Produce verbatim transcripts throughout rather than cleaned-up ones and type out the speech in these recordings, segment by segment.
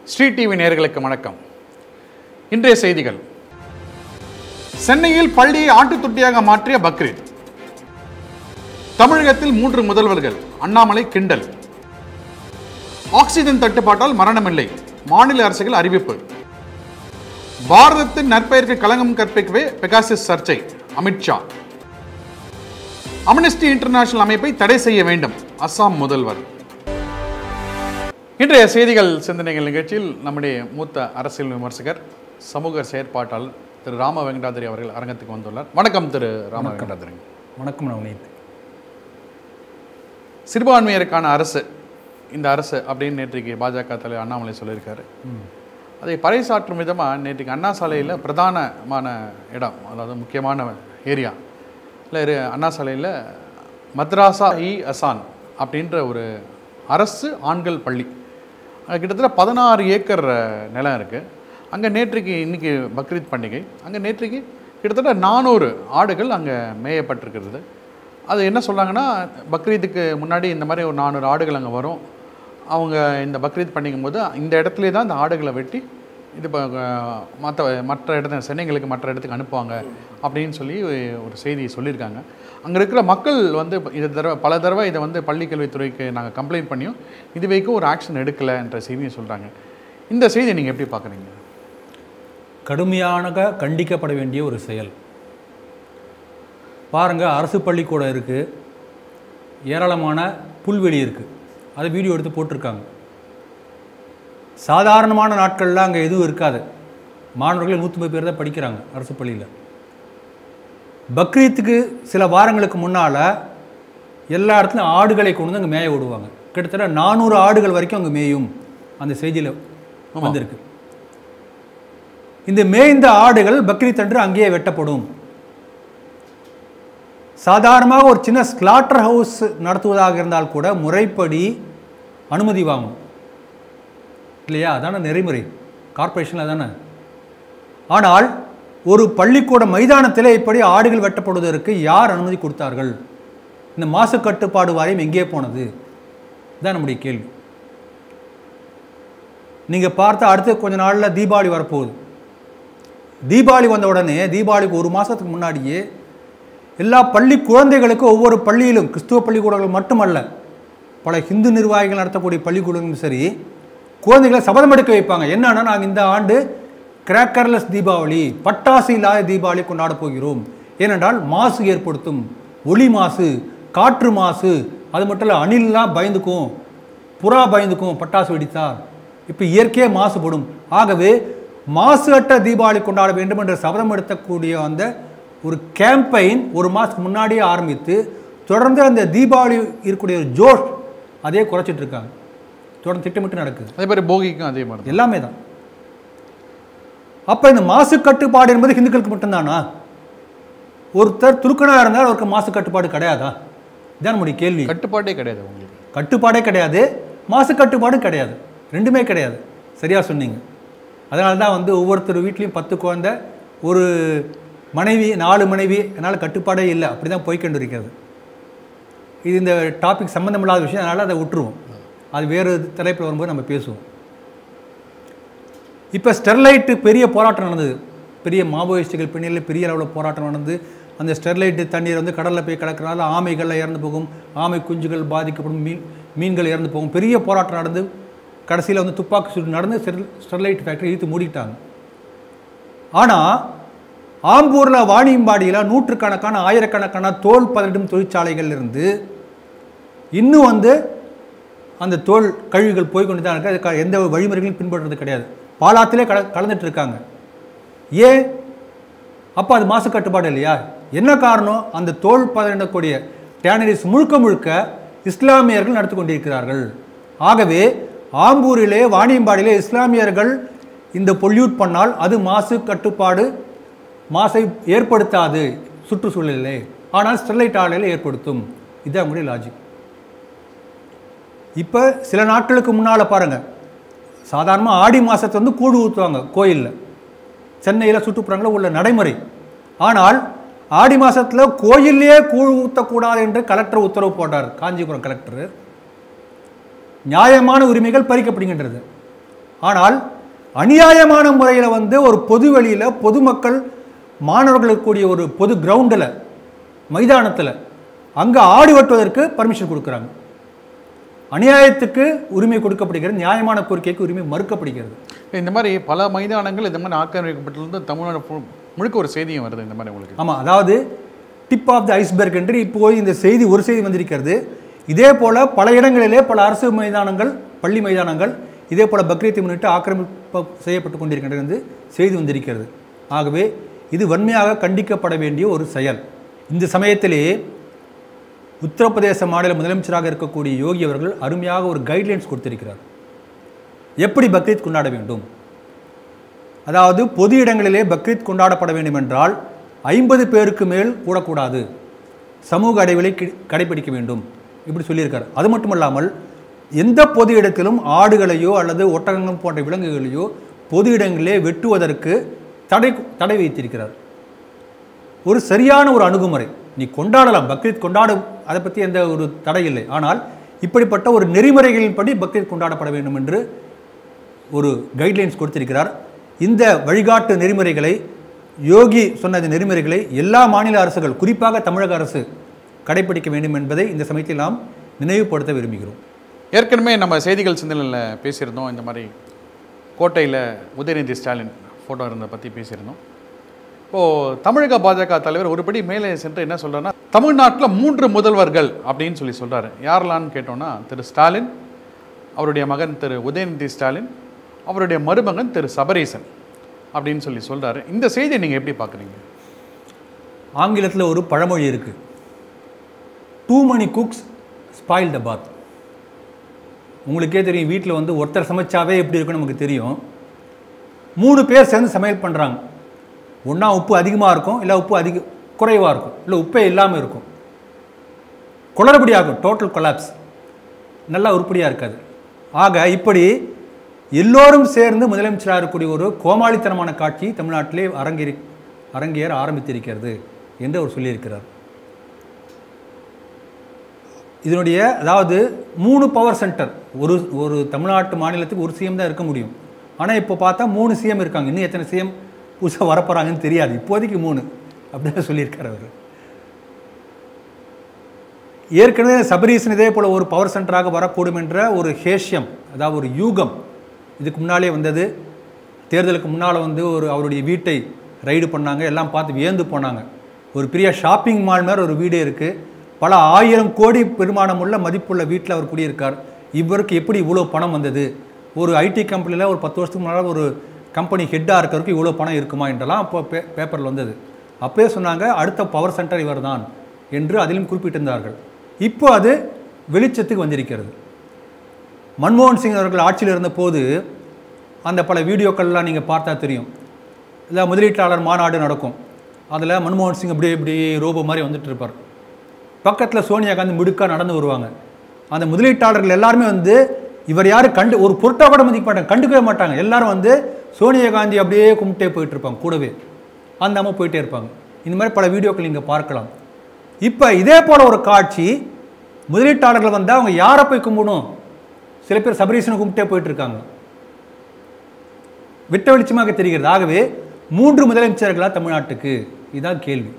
Sri TV நேயர்களுக்கு வணக்கம். இன்றைய செய்திகள். சென்னையில் பள்ளியை ஆட்டுத் தொட்டியாக மாற்றிய பக்ரீத். தமிழகத்தில் மூன்று முதல்வர்கள், அண்ணாமலை கிண்டல். ஆக்சிஜன் தட்டுப்பாட்டால் மரணமில்லை, மாநில அரசுகள் அறிவிப்பு. பாரதத்தின் நற்பெயருக்கு களங்கம் கற்பிக்கவே பெகாசிஸ் சர்ச்சை, அமித்ஷா. அம்னஸ்டி இன்டர்நேஷனல் அமைப்பை தடை செய்ய வேண்டும், அஸ்ஸாம் முதல்வர். இன்றைய செய்திகள் சிந்தனைகள் நிகழ்ச்சியில் நம்முடைய மூத்த அரசியல் விமர்சகர், சமூக செயற்பாட்டாளர் திரு ராம வெங்கடாதிரி அவர்கள் அரங்கத்துக்கு வந்துள்ளார். வணக்கம் திரு ராம வெங்கடாதிரி. வணக்கம் நவநீத். சிறுபான்மையருக்கான அரசு, இந்த அரசு அப்படின்னு நேற்றைக்கு பாஜக தலைவர் அண்ணாமலை சொல்லியிருக்காரு. அதை பறைசாற்றும் விதமாக நேற்றைக்கு அண்ணா சாலையில் பிரதானமான இடம், அதாவது முக்கியமான ஏரியா இல்லை, அண்ணா சாலையில் மத்ராசா இ அசான் அப்படின்ற ஒரு அரசு ஆண்கள் பள்ளி, கிட்டத்தட்ட பதினாறு ஏக்கர் நிலம் இருக்குது. அங்கே நேற்றைக்கு இன்றைக்கி பக்ரீத் பண்டிகை, அங்கே நேற்றைக்கு கிட்டத்தட்ட நானூறு ஆடுகள் அங்கே மேயப்பட்டிருக்கிறது. அது என்ன சொல்கிறாங்கன்னா, பக்ரீத்துக்கு முன்னாடி இந்த மாதிரி ஒரு நானூறு ஆடுகள் அங்கே வரும். அவங்க இந்த பக்ரீத் பண்ணிக்கும் போது இந்த இடத்துல தான் இந்த ஆடுகளை வெட்டி இது இப்போ மற்ற மற்ற இடத்துல சென்னைங்களுக்கு மற்ற இடத்துக்கு அனுப்புவாங்க அப்படின்னு சொல்லி ஒரு செய்தி சொல்லியிருக்காங்க. அங்கே இருக்கிற மக்கள் வந்து இதை தடவை பல தடவை இதை வந்து பள்ளிக்கல்வித்துறைக்கு நாங்கள் கம்ப்ளைண்ட் பண்ணியும் இது வரைக்கும் ஒரு ஆக்ஷன் எடுக்கலை என்ற செய்தியை சொல்கிறாங்க. இந்த செய்தியை நீங்கள் எப்படி பார்க்குறீங்க? கடுமையான கண்டிக்கப்பட வேண்டிய ஒரு செயல். பாருங்கள், அரசு பள்ளிக்கூடம் இருக்குது, ஏராளமான புல்வெளி இருக்குது, அதை வீடியோ எடுத்து போட்டிருக்காங்க. சாதாரணமான நாட்களில் அங்கே எதுவும் இருக்காது. மாணவர்கள் நூற்றம்பது பேர் தான் படிக்கிறாங்க அரசு பள்ளியில். பக்ரீத்துக்கு சில வாரங்களுக்கு முன்னால் எல்லா இடத்துலையும் ஆடுகளை கொண்டு வந்து அங்கே மேய விடுவாங்க. கிட்டத்தட்ட நானூறு ஆடுகள் வரைக்கும் அங்கே மேயும் அந்த செய்தியில் வந்திருக்கு. இந்த மேய்ந்த ஆடுகள் பக்ரீத் அன்று அங்கேயே வெட்டப்படும். சாதாரணமாக ஒரு சின்ன ஸ்லாட்டர் ஹவுஸ் நடத்துவதாக இருந்தால் கூட முறைப்படி அனுமதி வாங்கும் இல்லையா? அதான நெறிமுறை, கார்பரேஷன் அதானே. ஆனால் ஒரு பள்ளிக்கூட மைதானத்தில் இப்படி ஆடுகள் வெட்டப்படுவதற்கு யார் அனுமதி கொடுத்தார்கள்? இந்த மாசு கட்டுப்பாடு வாரியம் எங்கே போனது? இதுதான் நம்முடைய கேள்வி. நீங்கள் பார்த்தா அடுத்த கொஞ்ச நாளில் தீபாவளி வரப்போகுது. தீபாவளி வந்த உடனே, தீபாவளிக்கு ஒரு மாதத்துக்கு முன்னாடியே எல்லா பள்ளி குழந்தைகளுக்கும் ஒவ்வொரு பள்ளியிலும், கிறிஸ்துவ பள்ளிக்கூடங்கள் மட்டுமல்ல, பல ஹிந்து நிர்வாகிகள் நடத்தக்கூடிய பள்ளிக்கூடங்களும் சரி, குழந்தைகளை சபதம் எடுக்க வைப்பாங்க. என்னன்னா, நாங்கள் இந்த ஆண்டு கிராக்கர்லெஸ் தீபாவளி, பட்டாசு இல்லாத தீபாவளி கொண்டாட போகிறோம். ஏனென்றால் மாசு ஏற்படுத்தும், ஒளி மாசு, காற்று மாசு, அது மட்டும் இல்லை அணில்லாம் பயந்துக்கும், புறா பயந்துக்கும் பட்டாசு வெடித்தார். இப்போ இயற்கையே மாசுபடும். ஆகவே மாசு அற்ற தீபாவளி கொண்டாட வேண்டும் என்ற சபதம் எடுக்கக்கூடிய அந்த ஒரு கேம்பெயின் ஒரு மாதத்துக்கு முன்னாடியே ஆரம்பித்து தொடர்ந்து அந்த தீபாவளி இருக்கக்கூடிய ஒரு ஜோஷ் அதே குறைச்சிட்டு இருக்காங்க. தொடர்ந்து திட்டமிட்டு நடக்குது. அதே மாதிரி போகிக்கும் அதே மாதிரி எல்லாமே தான். அப்போ இந்த மாசு கட்டுப்பாடு என்பது ஹிந்துக்களுக்கு மட்டும்தானா? ஒருத்தர் துருக்கனாக இருந்தால் அவருக்கு மாசு கட்டுப்பாடு கிடையாதா? இதான் நம்முடைய கேள்வி. கட்டுப்பாடே கிடையாது, உங்களுக்கு கட்டுப்பாடே கிடையாது, மாசு கட்டுப்பாடும் கிடையாது, ரெண்டுமே கிடையாது. சரியாக சொன்னீங்க. அதனால தான் வந்து ஒவ்வொருத்தர் வீட்லேயும் பத்து குழந்தை, ஒரு மனைவி, நாலு மனைவி, அதனால் கட்டுப்பாடே இல்லை, அப்படி தான் போய்கொண்டு இருக்கிறது. இது இந்த டாபிக் சம்மந்தமில்லாத விஷயம், அதனால் அதை விட்டுருவோம். அது வேறு தலைப்பில் வரும்போது நம்ம பேசுவோம். இப்போ ஸ்டெர்லைட்டு பெரிய போராட்டம் நடந்தது. பெரிய மாவோயிஸ்டுகள் பின்னில் பெரிய அளவில் போராட்டம் நடந்து அந்த ஸ்டெர்லைட்டு தண்ணீர் வந்து கடலில் போய் கிடக்கிறனால ஆமைகள்லாம் இறந்து போகும், ஆமை குஞ்சுகள் பாதிக்கப்படும், மீன் மீன்கள் இறந்து போகும். பெரிய போராட்டம் நடந்து கடைசியில் வந்து துப்பாக்கி சூடு நடந்து ஸ்டெர்லைட் ஃபேக்ட்ரி இழுத்து மூடிட்டாங்க. ஆனால் ஆம்பூரில், வாணியம்பாடியில் நூற்றுக்கணக்கான ஆயிரக்கணக்கான தோல் பதனிடும் தொழிற்சாலைகள் இருந்து இன்னும் வந்து அந்த தோல் கழிவுகள் போய்கொண்டு தான் இருக்குது. அதுக்கு எந்த வழிமுறைகளும் பின்பற்றுறது கிடையாது. பாலாத்திலே கல கலந்துட்டு இருக்காங்க. ஏன்? அப்போ அது மாசு கட்டுப்பாடு இல்லையா? என்ன காரணம்? அந்த தோல் பதனிடக்கூடிய டேனரிஸ் முழுக்க முழுக்க இஸ்லாமியர்கள் நடத்தி கொண்டிருக்கிறார்கள். ஆகவே ஆம்பூரிலே, வாணியம்பாடியிலே இஸ்லாமியர்கள் இந்த பொல்யூட் பண்ணால் அது மாசு கட்டுப்பாடு, மாசை ஏற்படுத்தாது சுற்றுச்சூழலிலே, ஆனால் ஸ்டெர்லைட் ஆலையில் ஏற்படுத்தும். இதுதான் அவங்களுடைய லாஜிக். இப்போ சில நாட்களுக்கு முன்னால் பாருங்கள், சாதாரணமாக ஆடி மாதத்தை வந்து கூழ் ஊற்றுவாங்க கோயிலில், சென்னையில் சுற்றுப்புறங்களில் உள்ள நடைமுறை. ஆனால் ஆடி மாதத்தில் கோயிலே கூழ் ஊற்றக்கூடாது என்று கலெக்டர் உத்தரவு போட்டார். காஞ்சிபுரம் கலெக்டர். நியாயமான உரிமைகள் பறிக்கப்படுகின்றது. ஆனால் அநியாயமான முறையில் வந்து ஒரு பொது வெளியில் பொதுமக்கள் மாணவர்களுக்கு கூடிய ஒரு பொது கிரவுண்டில் மைதானத்தில் அங்கே ஆடி வெட்டுவதற்கு பர்மிஷன் கொடுக்குறாங்க. அநியாயத்துக்கு உரிமை கொடுக்கப்படுகிறது, நியாயமான கோரிக்கைக்கு உரிமை மறுக்கப்படுகிறது. இந்த மாதிரி பல மைதானங்கள் இந்த மாதிரி ஆக்கிரமிக்கப்பட்டிருந்து தமிழ்நாடு முழுக்க ஒரு செய்தியும் வருது இந்த மாதிரி உங்களுக்கு. ஆமாம், அதாவது டிப் ஆஃப் த ஐஸ்பெர்க் என்று இப்போ இந்த செய்தி ஒரு செய்தி வந்திருக்கிறது. இதே போல் பல இடங்களிலே பல அரசு மைதானங்கள், பள்ளி மைதானங்கள் இதே போல் பக்ரீத்தை முன்னிட்டு ஆக்கிரமிப்பு செய்யப்பட்டு கொண்டிருக்கின்றது என்று செய்தி வந்திருக்கிறது. ஆகவே இது வன்மையாக கண்டிக்கப்பட வேண்டிய ஒரு செயல். இந்த சமயத்திலே உத்தரப்பிரதேச மாநில முதலமைச்சராக இருக்கக்கூடிய யோகி அவர்கள் அருமையாக ஒரு கைட்லைன்ஸ் கொடுத்திருக்கிறார். எப்படி பக்ரீத் கொண்டாட வேண்டும், அதாவது பொது இடங்களிலே பக்ரீத் கொண்டாடப்பட வேண்டும் என்றால் ஐம்பது பேருக்கு மேல் கூடக்கூடாது, சமூக இடைவெளி கடைபிடிக்க வேண்டும் இப்படி சொல்லியிருக்கார். அது மட்டுமல்லாமல் எந்த பொது இடத்திலும் ஆடுகளையோ அல்லது ஒட்டகங்கள் போன்ற விலங்குகளையோ பொது இடங்களிலே வெட்டுவதற்கு தடை தடை வைத்திருக்கிறார். ஒரு சரியான ஒரு அணுகுமுறை. நீ கொண்டாடலாம், பக்ரீத் கொண்டாடும், அதை பற்றி எந்த ஒரு தடை இல்லை. ஆனால் இப்படிப்பட்ட ஒரு நெறிமுறைகளின்படி பக்ரீத் கொண்டாடப்பட வேண்டும் என்று ஒரு கைட்லைன்ஸ் கொடுத்திருக்கிறார். இந்த வழிகாட்டு நெறிமுறைகளை, யோகி சொன்ன நெறிமுறைகளை எல்லா மாநில அரசுகள், குறிப்பாக தமிழக அரசு கடைபிடிக்க வேண்டும் என்பதை இந்த சமயத்தில் நாம் நினைவுபடுத்த விரும்புகிறோம். ஏற்கனவே நம்ம செய்திகள் சிந்தனையில் பேசியிருந்தோம். இந்த மாதிரி கோட்டையில் உதயநிதி ஸ்டாலின் ஃபோட்டோ இருந்ததை பற்றி பேசியிருந்தோம். இப்போது தமிழக பாஜக தலைவர் ஒருபடி மேலே சென்று என்ன சொல்கிறாருன்னா, தமிழ்நாட்டில் மூன்று முதல்வர்கள் அப்படின்னு சொல்லி சொல்கிறாரு. யாரெல்லான்னு கேட்டோன்னா, திரு ஸ்டாலின், அவருடைய மகன் திரு உதயநிதி ஸ்டாலின், அவருடைய மருமகன் திரு சபரீசன் அப்படின்னு சொல்லி சொல்கிறாரு. இந்த செய்தியை நீங்கள் எப்படி பார்க்குறீங்க? ஆங்கிலத்தில் ஒரு பழமொழி இருக்குது, too many cooks spoil the broth. உங்களுக்கே தெரியும், வீட்டில் வந்து ஒருத்தர் சமைச்சாவே எப்படி இருக்குன்னு நமக்கு தெரியும். மூணு பேர் சேர்ந்து சமையல் பண்ணுறாங்க. ஒன்றா உப்பு அதிகமாக இருக்கும், இல்லை உப்பு அதிக குறைவாக இருக்கும், இல்லை உப்பே இல்லாமல் இருக்கும். குளறுபடியாகும், டோட்டல் கொலாப்ஸ், நல்லா உருப்படியாக இருக்காது. ஆக இப்படி எல்லோரும் சேர்ந்து முதலமைச்சராக இருக்கக்கூடிய ஒரு கோமாளித்தனமான காட்சி தமிழ்நாட்டிலே அரங்கேறி அரங்கேற ஆரம்பித்திருக்கிறது என்று அவர் சொல்லியிருக்கிறார். இதனுடைய அதாவது மூணு பவர் சென்டர், ஒரு ஒரு தமிழ்நாட்டு மாநிலத்துக்கு ஒரு சிஎம் தான் இருக்க முடியும். ஆனால் இப்போ பார்த்தா மூணு சிஎம் இருக்காங்க. இன்னும் எத்தனை சிஎம் புதுசாக வரப்போகிறாங்கன்னு தெரியாது. இப்போதைக்கு மூணு அப்படின்னு சொல்லியிருக்கார் அவர். ஏற்கனவே சபரீசன் இதே போல் ஒரு பவர் சென்டராக வரக்கூடும் என்ற ஒரு ஹேஷ்யம், அதாவது ஒரு யூகம் இதுக்கு முன்னாலே வந்தது. தேர்தலுக்கு முன்னால் வந்து ஒரு அவருடைய வீட்டை ரைடு பண்ணாங்க, எல்லாம் பார்த்து வியந்து போனாங்க. ஒரு பெரிய ஷாப்பிங் மால் மாதிரி ஒரு வீடே இருக்குது, பல ஆயிரம் கோடி பெருமானம் உள்ள மதிப்புள்ள வீட்டில் அவர் குடியிருக்கார். இவருக்கு எப்படி இவ்வளோ பணம் வந்தது? ஒரு ஐடி கம்பெனியில் ஒரு பத்து வருஷத்துக்கு முன்னால் ஒரு கம்பெனி ஹெட்டாக இருக்கிறதுக்கு இவ்வளோ பணம் இருக்குமா என்றெல்லாம் அப்போ பே பேப்பரில் வந்தது. அப்போயே சொன்னாங்க அடுத்த பவர் சென்டர் இவர் தான் என்று அதிலும் குறிப்பிட்டிருந்தார்கள். இப்போ அது வெளிச்சத்துக்கு வந்திருக்கிறது. மன்மோகன் சிங் அவர்கள் ஆட்சியில் இருந்தபோது அந்த பல வீடியோக்கள்லாம் நீங்கள் பார்த்தா தெரியும். இல்லை முதலீட்டாளர் மாநாடு நடக்கும், அதில் மன்மோகன் சிங் அப்படியே இப்படி ரோபோ மாதிரி வந்துட்டு இருப்பார். பக்கத்தில் சோனியா காந்தி மிடுக்காக நடந்து வருவாங்க. அந்த முதலீட்டாளர்கள் எல்லாருமே வந்து இவர் யார் கண்டு ஒரு பொருட்டாக கூட மதிக்க மாட்டாங்க, கண்டுக்கவே மாட்டாங்க. எல்லாரும் வந்து சோனியா காந்தி அப்படியே கும்பிட்டே போயிட்டு இருப்பாங்க, கூடவே அந்த அம்மா போயிட்டே இருப்பாங்க. இந்த மாதிரி பல வீடியோக்கள் நீங்கள் பார்க்கலாம். இப்போ இதே போல் ஒரு காட்சி, முதலீட்டாளர்கள் வந்தால் அவங்க யாரை போய் கும்பிடணும்? சில பேர் சபரீசனை கும்பிட்டே போயிட்டு இருக்காங்க, விட்ட வெளிச்சமாக தெரிகிறது. ஆகவே மூன்று முதலமைச்சர்களா தமிழ்நாட்டுக்கு? இதுதான் கேள்வி.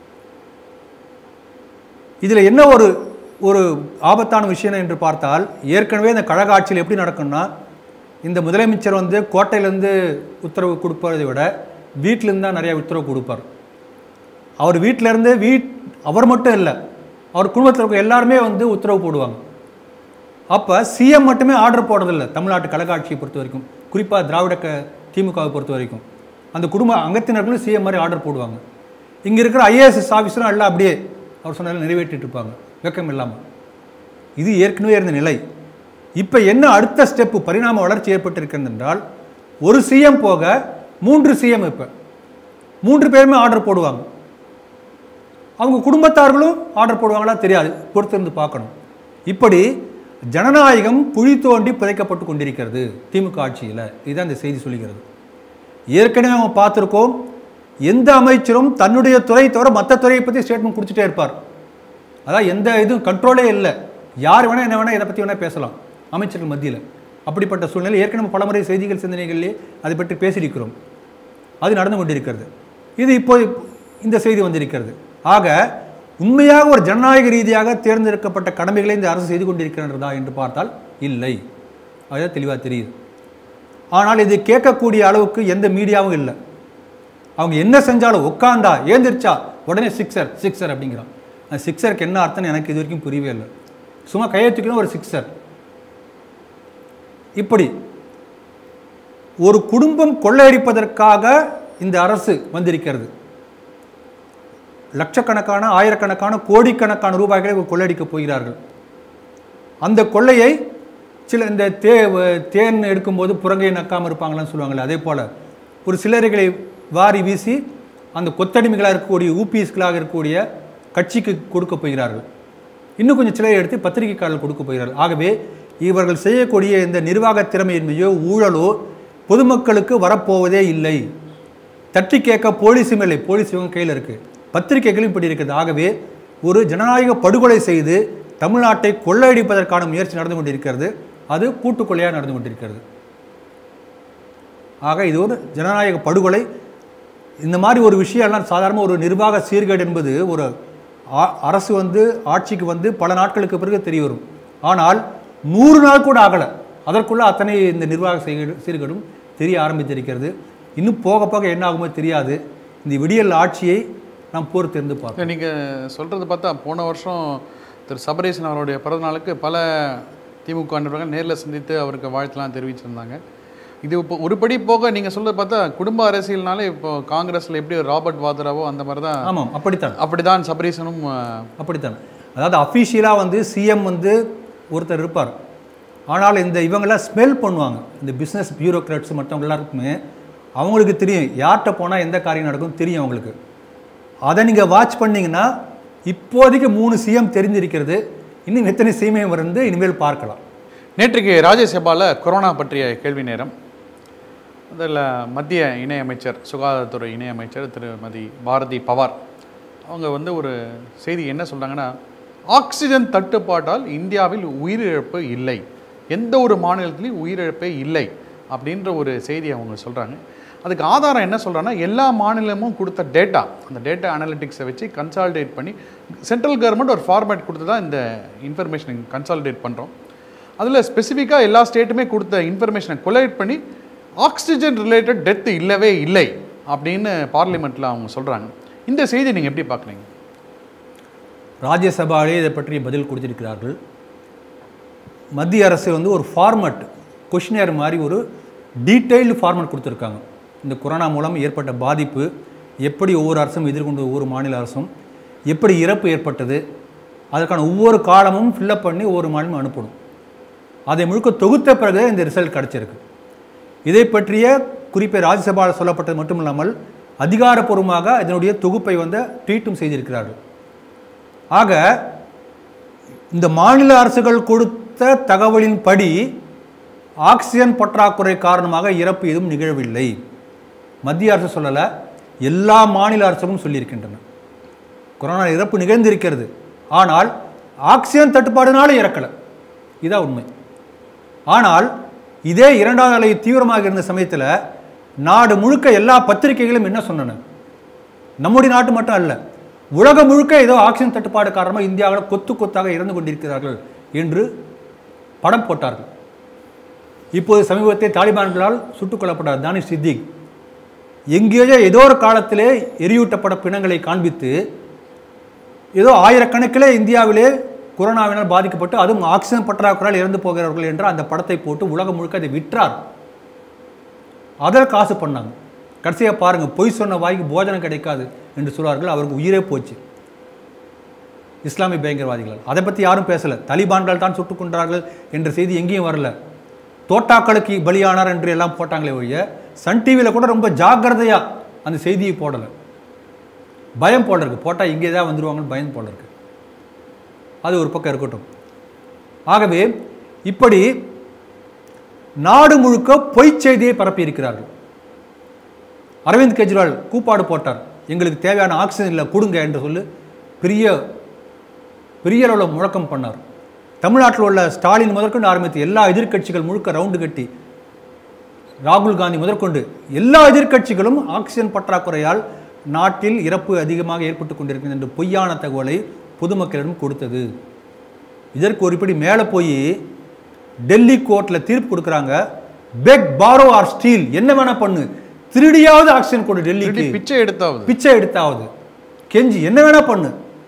இதில் என்ன ஒரு ஒரு ஆபத்தான விஷயம் என்று பார்த்தால், ஏற்கனவே இந்த கழக ஆட்சியில் எப்படி நடக்கும்னா, இந்த முதலமைச்சர் வந்து கோட்டையிலேருந்து உத்தரவு கொடுப்பதை விட வீட்டிலேருந்து தான் நிறையா உத்தரவு கொடுப்பார். அவர் வீட்டிலேருந்து வீட் அவர் மட்டும் இல்லை, அவர் குடும்பத்தில் இருக்க எல்லாருமே வந்து உத்தரவு போடுவாங்க. அப்போ சிஎம் மட்டுமே ஆர்டர் போடுறதில்லை தமிழ்நாட்டு கழக ஆட்சியை பொறுத்த வரைக்கும், குறிப்பாக திராவிட க திமுகவை பொறுத்த வரைக்கும். அந்த குடும்ப அங்கத்தினர்களும் சிஎம் மாதிரி ஆர்டர் போடுவாங்க. இங்கே இருக்கிற ஐஏஎஸ் ஆஃபீஸரும் எல்லாம் அப்படியே அவர் சொன்னாலும் நிறைவேற்றிட்டு இருப்பாங்க, வெக்கம் இல்லாமல். இது ஏற்கனவே இருந்த நிலை. இப்போ என்ன அடுத்த ஸ்டெப்பு பரிணாம வளர்ச்சி ஏற்பட்டிருக்கிறது என்றால், ஒரு சிஎம் போக மூன்று சிஎம், இப்போ மூன்று பேருமே ஆர்டர் போடுவாங்க. அவங்க குடும்பத்தார்களும் ஆர்டர் போடுவாங்களா தெரியாது, பொறுத்திருந்து பார்க்கணும். இப்படி ஜனநாயகம் குழி தோண்டி புதைக்கப்பட்டு கொண்டிருக்கிறது திமுக ஆட்சியில். இதுதான் இந்த செய்தி சொல்லுகிறது. ஏற்கனவே நம்ம பார்த்துருக்கோம், எந்த அமைச்சரும் தன்னுடைய துறை தவிர மற்ற துறையை பற்றி ஸ்டேட்மெண்ட் கொடுத்துட்டே இருப்பார். அதான் எந்த இதுவும் கண்ட்ரோலே இல்லை, யார் வேணால் என்ன வேணால் இதை பற்றி வேணால் பேசலாம் அமைச்சர்கள் மத்தியில். அப்படிப்பட்ட சூழ்நிலை ஏற்கனவே பலமுறை செய்திகள் சிந்தனைகளிலே அதை பற்றி பேசியிருக்கிறோம். அது நடந்து கொண்டிருக்கிறது. இது இப்போ இந்த செய்தி வந்திருக்கிறது. ஆக உண்மையாக ஒரு ஜனநாயக ரீதியாக தேர்ந்தெடுக்கப்பட்ட கடமைகளை இந்த அரசு செய்து கொண்டிருக்கிறதா என்று பார்த்தால் இல்லை. அதுதான் தெளிவாக தெரியுது. ஆனால் இது கேட்கக்கூடிய அளவுக்கு எந்த மீடியாவும் இல்லை. அவங்க என்ன செஞ்சாலும் உட்காந்தா ஏந்திரிச்சா உடனே சிக்ஸர் சிக்ஸர் அப்படிங்கிறான். அந்த சிக்ஸருக்கு என்ன அர்த்தம்னு எனக்கு இது வரைக்கும் புரியவே இல்லை. சும்மா கையெழுத்துக்கணும் ஒரு சிக்ஸர். இப்படி ஒரு குடும்பம் கொள்ளையடிப்பதற்காக இந்த அரசு வந்திருக்கிறது. லட்சக்கணக்கான ஆயிரக்கணக்கான கோடிக்கணக்கான ரூபாய்களை கொள்ளையடிக்கப் போகிறார்கள். அந்த கொள்ளையை சில இந்த தே தேன் எடுக்கும்போது புறங்கை நக்காமல் இருப்பாங்களான்னு சொல்லுவாங்கள்ல, அதே போல் ஒரு சிலரைகளை வாரி வீசி அந்த கொத்தடிமைகளாக இருக்கக்கூடிய ஊபிஎஸ்களாக இருக்கக்கூடிய கட்சிக்கு கொடுக்க போகிறார்கள். இன்னும் கொஞ்சம் சிலையை எடுத்து பத்திரிகைக்காரர்கள் கொடுக்க போகிறார்கள். ஆகவே இவர்கள் செய்யக்கூடிய இந்த நிர்வாக திறமையின்மையோ ஊழலோ பொதுமக்களுக்கு வரப்போவதே இல்லை. தட்டி கேட்க போலீஸும் இல்லை, போலீஸ் இவங்க கையில் இருக்குது, பத்திரிகைகளும் இப்படி இருக்குது. ஆகவே ஒரு ஜனநாயக படுகொலை செய்து தமிழ்நாட்டை கொள்ளையடிப்பதற்கான முயற்சி நடந்து கொண்டிருக்கிறது. அது கூட்டுக்கொள்ளையாக நடந்து கொண்டிருக்கிறது. ஆக இது ஒரு ஜனநாயக படுகொலை. இந்த மாதிரி ஒரு விஷயம்லாம் சாதாரண ஒரு நிர்வாக சீர்கேடு என்பது ஒரு அரசு வந்து ஆட்சிக்கு வந்து பல நாட்களுக்கு பிறகு தெரிய வரும். ஆனால் நூறு நாள் கூட ஆகலை, அதற்குள்ளே அத்தனை இந்த நிர்வாக சீர்கேடும் தெரிய ஆரம்பித்திருக்கிறது. இன்னும் போக போக என்ன ஆகுமோ தெரியாது. இந்த விடியல் ஆட்சியை நாம் பொறுத்து இருந்து பார்ப்போம். நீங்கள் சொல்கிறது பார்த்தா போன வருஷம் திரு சபரீசன் அவருடைய பிறந்தநாளுக்கு பல திமுக நிர்வாகிகள் நேரில் சந்தித்து அவருக்கு வாழ்த்துலாம் தெரிவிச்சிருந்தாங்க. இது இப்போ ஒருபடி போக நீங்கள் சொல்கிறது பார்த்தா குடும்ப அரசியல்னாலே இப்போ காங்கிரஸில் எப்படி ராபர்ட் வாத்ராவோ அந்த மாதிரி தான். ஆமாம், அப்படித்தான் அப்படிதான் சபரீசனும் அப்படித்தான். அதாவது அஃபீஷியலாக வந்து சிஎம் வந்து ஒருத்தர் இருப்பார். ஆனால் இந்த இவங்கெல்லாம் ஸ்மெல் பண்ணுவாங்க, இந்த பிஸ்னஸ் பியூரோக்ராட்ஸ் மற்றவங்க எல்லாருக்குமே அவங்களுக்கு தெரியும் யார்கிட்ட போனால் எந்த காரியம் நடக்கும் தெரியும் அவங்களுக்கு. அதை நீங்கள் வாட்ச் பண்ணிங்கன்னா இப்போதைக்கு மூணு சிஎம் தெரிஞ்சிருக்கிறது. இன்னும் எத்தனை சிஎம் வந்து இனிமேல் பார்க்கலாம். நேற்றுக்கு ராஜ்யசபாவில் கொரோனா பற்றிய கேள்வி நேரம். அதில் மத்திய இணையமைச்சர் சுகாதாரத்துறை இணையமைச்சர் திருமதி பாரதி பவார் அவங்க வந்து ஒரு செய்தி என்ன சொல்கிறாங்கன்னா, ஆக்சிஜன் தட்டுப்பாட்டால் இந்தியாவில் உயிரிழப்பு இல்லை, எந்த ஒரு மாநிலத்திலையும் உயிரிழப்பே இல்லை அப்படின்ற ஒரு செய்தி அவங்க சொல்கிறாங்க. அதுக்கு ஆதாரம் என்ன சொல்கிறாங்கன்னா, எல்லா மாநிலமும் கொடுத்த டேட்டா, அந்த டேட்டா அனாலிட்டிக்ஸை வச்சு கன்சாலிடேட் பண்ணி சென்ட்ரல் கவர்மெண்ட் ஒரு ஃபார்மேட் கொடுத்து தான் இந்த இன்ஃபர்மேஷனை கன்சாலிடேட் பண்ணுறோம். அதில் ஸ்பெசிஃபிக்காக எல்லா ஸ்டேட்டுமே கொடுத்த இன்ஃபர்மேஷனை கொலைட் பண்ணி ஆக்சிஜன் ரிலேட்டட் டெத்து இல்லவே இல்லை அப்படின்னு பார்லிமெண்ட்டில் அவங்க சொல்கிறாங்க. இந்த செய்தி நீங்கள் எப்படி பார்க்குறீங்க? ராஜ்யசபாவிலே இதை பற்றி பதில் கொடுத்திருக்கிறார்கள். மத்திய அரசு வந்து ஒரு ஃபார்மட் கொஷினியர் மாதிரி ஒரு டீட்டெயில்டு ஃபார்மட் கொடுத்துருக்காங்க. இந்த கொரோனா மூலம் ஏற்பட்ட பாதிப்பு எப்படி ஒவ்வொரு அரசும் எதிர்கொண்டு ஒவ்வொரு மாநில அரசும் எப்படி இறப்பு ஏற்பட்டது, அதற்கான ஒவ்வொரு காலமும் ஃபில்லப் பண்ணி ஒவ்வொரு மாநிலமும் அனுப்பணும். அதை முழுக்க தொகுத்த பிறகு இந்த ரிசல்ட் கிடச்சிருக்கு. இதை பற்றிய குறிப்பை ராஜ்யசபாவில் சொல்லப்பட்டது மட்டும் இல்லாமல் அதிகாரப்பூர்வமாக இதனுடைய தொகுப்பை வந்து ட்வீட்டும் செய்திருக்கிறார்கள். ஆக இந்த மாநில அரசுகள் கொடுத்த தகவலின்படி ஆக்சிஜன் பற்றாக்குறை காரணமாக இறப்பு எதுவும் நிகழவில்லை. மத்திய அரசு சொல்லலை, எல்லா மாநில அரசுகளும் சொல்லியிருக்கின்றன. கொரோனா இறப்பு நிகழ்ந்திருக்கிறது, ஆனால் ஆக்சிஜன் தட்டுப்பாடுனால இறக்கலை, இதான் உண்மை. ஆனால் இதே இரண்டாவது அலை தீவிரமாக இருந்த சமயத்தில் நாடு முழுக்க எல்லா பத்திரிகைகளும் என்ன சொன்னன, நம்முடைய நாட்டு மட்டும் அல்ல உலகம் முழுக்க ஏதோ ஆக்சிஜன் தட்டுப்பாடு காரணமாக இந்தியாவில் கொத்து கொத்தாக இறந்து கொண்டிருக்கிறார்கள் என்று படம் போட்டார்கள். இப்போது சமீபத்தில் தாலிபான்களால் சுட்டுக் கொல்லப்பட்டார் தானிஷ் சித்திக். எங்கேயோ ஏதோ ஒரு காலத்திலே எரியூட்டப்பட்ட பிணங்களை காண்பித்து ஏதோ ஆயிரக்கணக்கிலே இந்தியாவிலே கொரோனாவினால் பாதிக்கப்பட்டு அதுவும் ஆக்சிஜன் பற்றாக்குறையால் இறந்து போகிறார்கள் என்ற அந்த படத்தை போட்டு உலகம் முழுக்க அதை விற்றார். அதில் காசு பண்ணாங்க. கடைசியாக பாருங்கள், பொய் சொன்ன வாய்க்கு போஜனம் கிடைக்காது என்று சொல்வார்கள். அவருக்கு உயிரே போச்சு இஸ்லாமிய பயங்கரவாதிகளால். அதை பற்றி யாரும் பேசலை. தலிபான்கள் தான் சுட்டுக் கொண்டார்கள் என்ற செய்தி எங்கேயும் வரல. தோட்டாக்களுக்கு பலியானார் என்று எல்லாம் போட்டாங்களே ஒழிய சன் டிவியில் கூட ரொம்ப ஜாக்கிரதையாக அந்த செய்தியை போடலை. பயம் போல இருக்கு, போட்டால் இங்கே தான் வந்துடுவாங்கன்னு பயம் போல இருக்கு. அது ஒரு பக்கம் இருக்கட்டும். ஆகவே இப்படி நாடு முழுக்க பொய் செய்தியை பரப்பி இருக்கிறார்கள். அரவிந்த் கெஜ்ரிவால் கூப்பாடு போட்டார், எங்களுக்கு தேவையான ஆக்சிஜன் இல்லை கொடுங்க என்று சொல்லி பெரிய பெரிய அளவில் முழக்கம் பண்ணார். தமிழ்நாட்டில் உள்ள ஸ்டாலின் முதற்கொண்டு ஆரம்பித்து எல்லா எதிர்க்கட்சிகள் முழுக்க ரவுண்டு கட்டி ராகுல் காந்தி முதற்கொண்டு எல்லா எதிர்க்கட்சிகளும் ஆக்சிஜன் பற்றாக்குறையால் நாட்டில் இறப்பு அதிகமாக ஏற்பட்டு கொண்டிருக்கிறது என்று பொய்யான தகவலை பொதுமக்களிடம் கொடுத்தது. இதற்கு ஒருபடி மேலே போய் டெல்லி கோர்ட்டில் தீர்ப்பு கொடுக்குறாங்க. பெக் பாரோ ஆர் ஸ்டீல், என்ன வேணா பண்ணு, திருடியாவது ஆக்சிஜன் கொடு, டெல்லிக்கு பிச்சை எடுத்தாவது பிச்சை எடுத்தாவது கெஞ்சி என்ன வேணா பண்ணு.